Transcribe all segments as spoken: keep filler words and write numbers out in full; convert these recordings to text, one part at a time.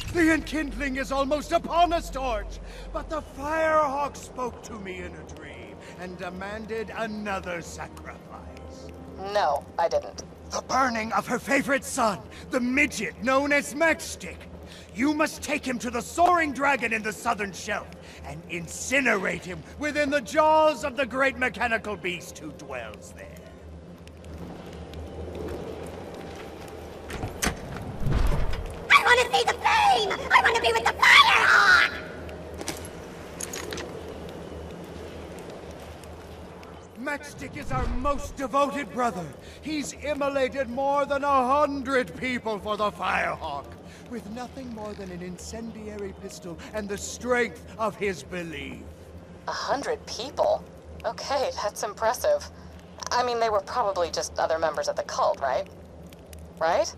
The enkindling is almost upon us, Torch! But the Firehawk spoke to me in a dream and demanded another sacrifice. No, I didn't. The burning of her favorite son, the midget known as Matchstick. You must take him to the soaring dragon in the southern shelf and incinerate him within the jaws of the great mechanical beast who dwells there. I want to see the flame! I want to be with the Firehawk! Matchstick is our most devoted brother. He's immolated more than a hundred people for the Firehawk, with nothing more than an incendiary pistol and the strength of his belief. A hundred people? Okay, that's impressive. I mean, they were probably just other members of the cult, right? Right?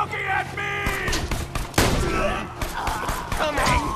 looking at me! Coming!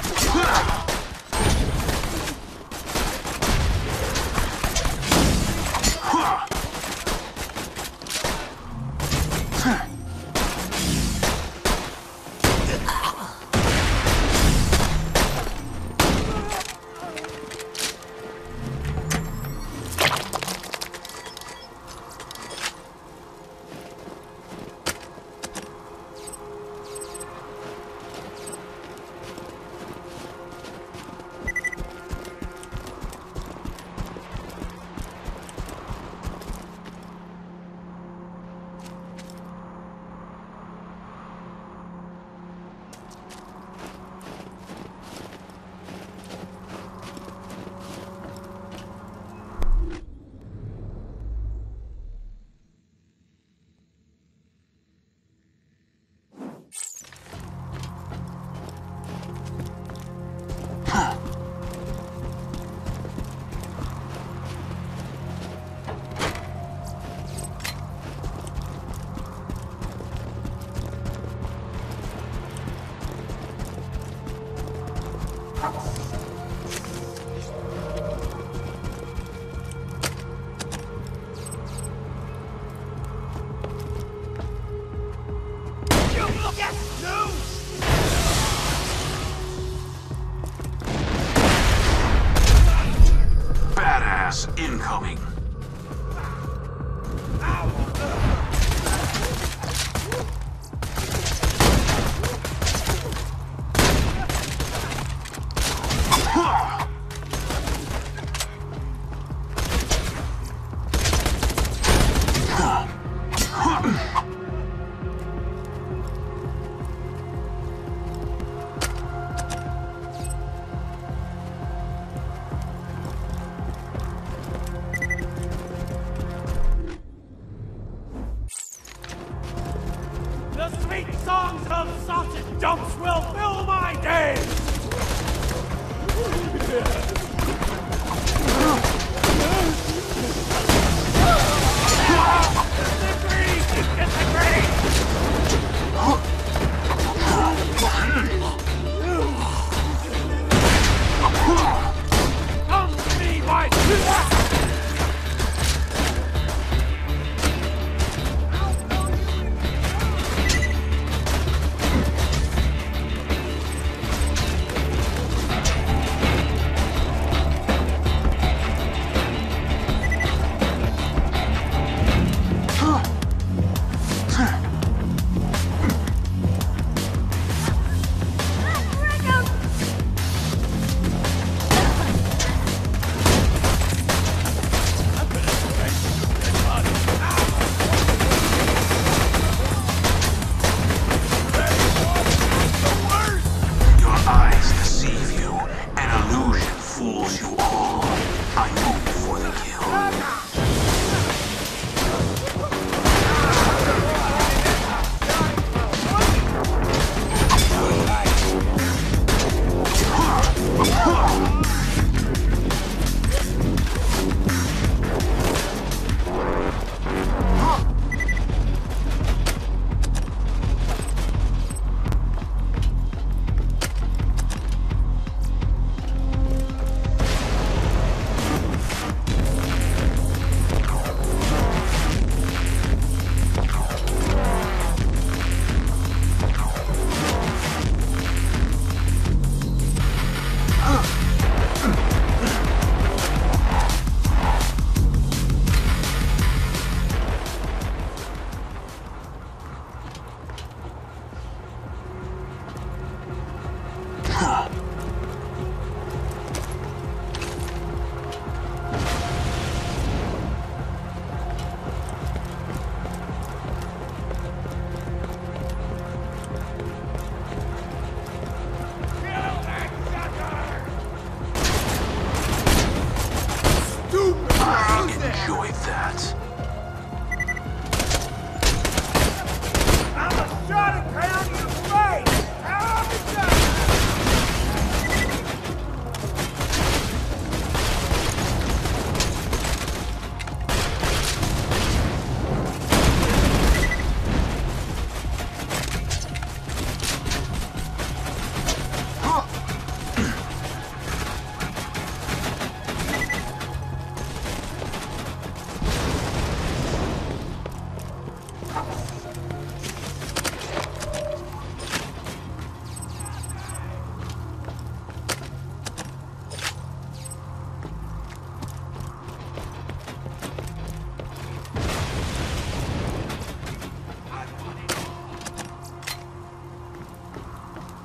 Incoming. The sweet songs of sausage dumps will fill my days! Disagree! Disagree! Come to me, my...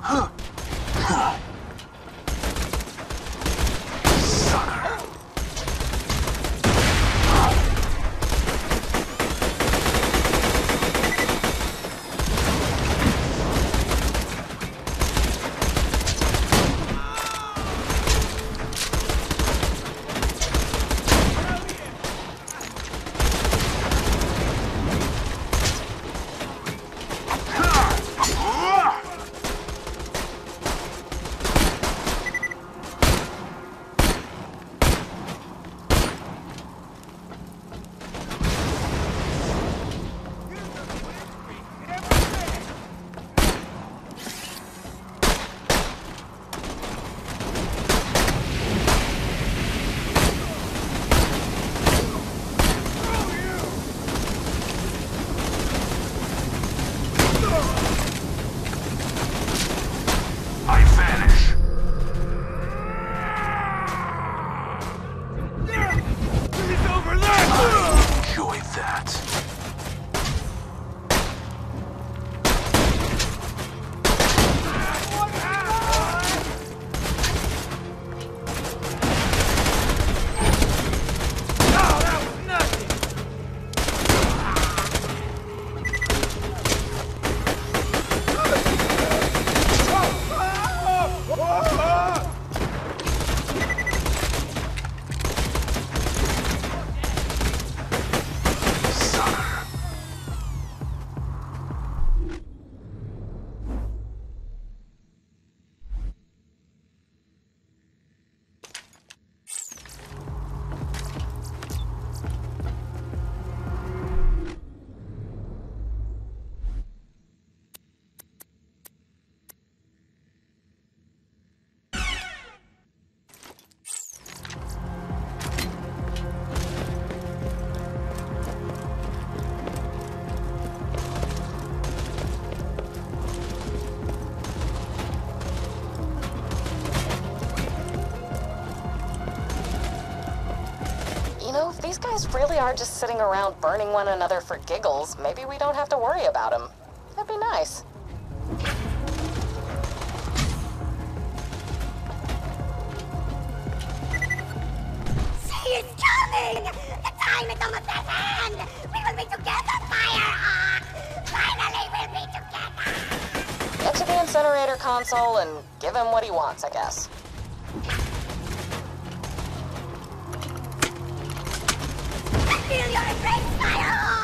If these guys really are just sitting around burning one another for giggles, maybe we don't have to worry about them. That'd be nice. She is coming! The time is almost at hand! We will be together, Firehawk! Finally, we'll be together! Get to the incinerator console and give him what he wants, I guess. I feel your embrace, Firehawk!